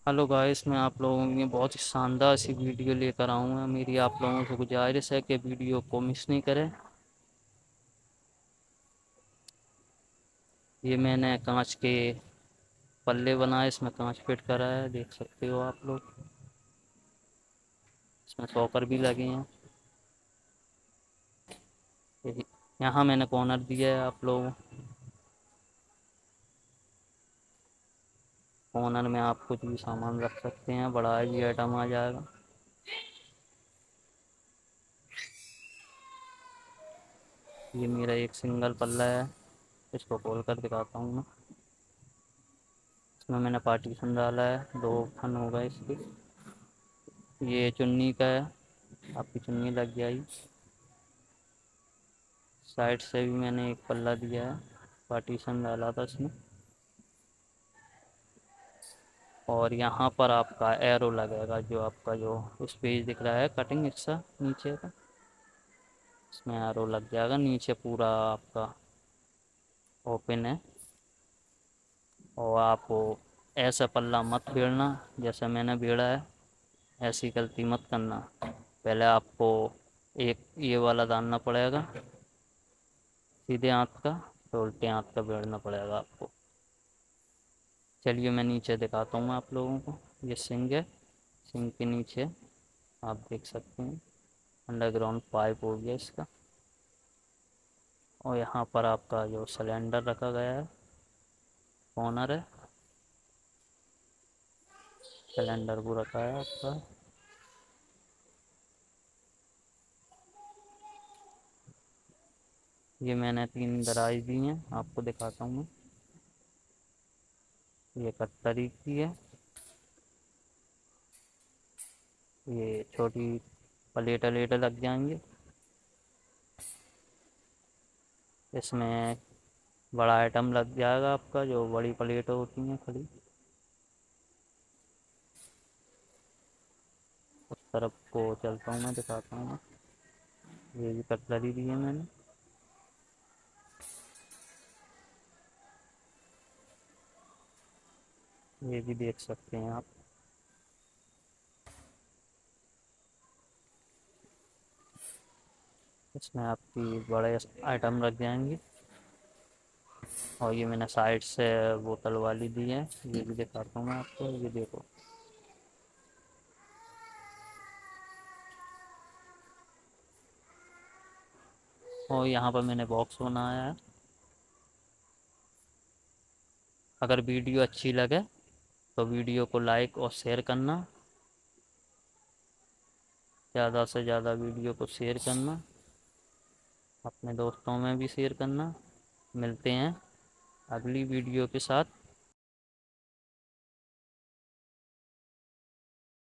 Hello guys, मैं आप लोगों के लिए बहुत ही शानदार सी वीडियो लेकर आऊँगा। मेरी आप लोगों से गुजारिश है कि वीडियो को मिस नहीं करें। ये मैंने कांच के पल्ले बनाए, इसमें कांच फिट करा है, देख सकते हो आप लोग। इसमें सॉकर भी लगे हैं। यहाँ मैंने कॉर्नर दिया है आप लोगों। कॉर्नर में आप कुछ भी सामान रख सकते हैं, बड़ा भी आइटम आ जाएगा। ये मेरा एक सिंगल पल्ला है, इसको खोल कर दिखाता हूँ मैं। इसमें मैंने पार्टीशन डाला है, 2 खन हो गए इसके। ये चुन्नी का है, आपकी चुन्नी लग जाएगी। साइड से भी मैंने एक पल्ला दिया है, पार्टीशन डाला था इसमें। और यहाँ पर आपका एरो लगेगा, जो आपका जो स्पेस दिख रहा है कटिंग हिस्सा नीचे का, इसमें एरो लग जाएगा। नीचे पूरा आपका ओपन है। और आप ऐसा पल्ला मत बेड़ना जैसा मैंने बेड़ा है, ऐसी गलती मत करना। पहले आपको एक ये वाला डालना पड़ेगा सीधे हाथ का, तो उल्टे हाथ का बेड़ना पड़ेगा आपको। चलिए मैं नीचे दिखाता हूँ आप लोगों को। ये सिंक है, सिंक के नीचे आप देख सकते हैं अंडरग्राउंड पाइप हो गया इसका। और यहाँ पर आपका जो सिलेंडर रखा गया है, ऑनर है, सिलेंडर वो रखा है आपका। ये मैंने 3 दराज दी हैं, आपको दिखाता हूँ मैं। ये कट्टरी की है। ये छोटी प्लेट लेट लग जाएंगे इसमें। बड़ा आइटम लग जाएगा आपका, जो बड़ी प्लेट होती हैं खड़ी। उस तरफ को चलता हूँ मैं, दिखाता हूँ मैं। ये भी कटलरी दी है मैंने। ये भी देख सकते हैं आप। इसमें आपकी बड़े आइटम रख जाएंगे। और ये मैंने साइड से बोतल वाली दी है, ये भी दिखाता हूँ मैं आपको। ये देखो, और यहाँ पर मैंने बॉक्स बनाया है। अगर वीडियो अच्छी लगे तो वीडियो को लाइक और शेयर करना, ज़्यादा से ज़्यादा वीडियो को शेयर करना, अपने दोस्तों में भी शेयर करना। मिलते हैं अगली वीडियो के साथ।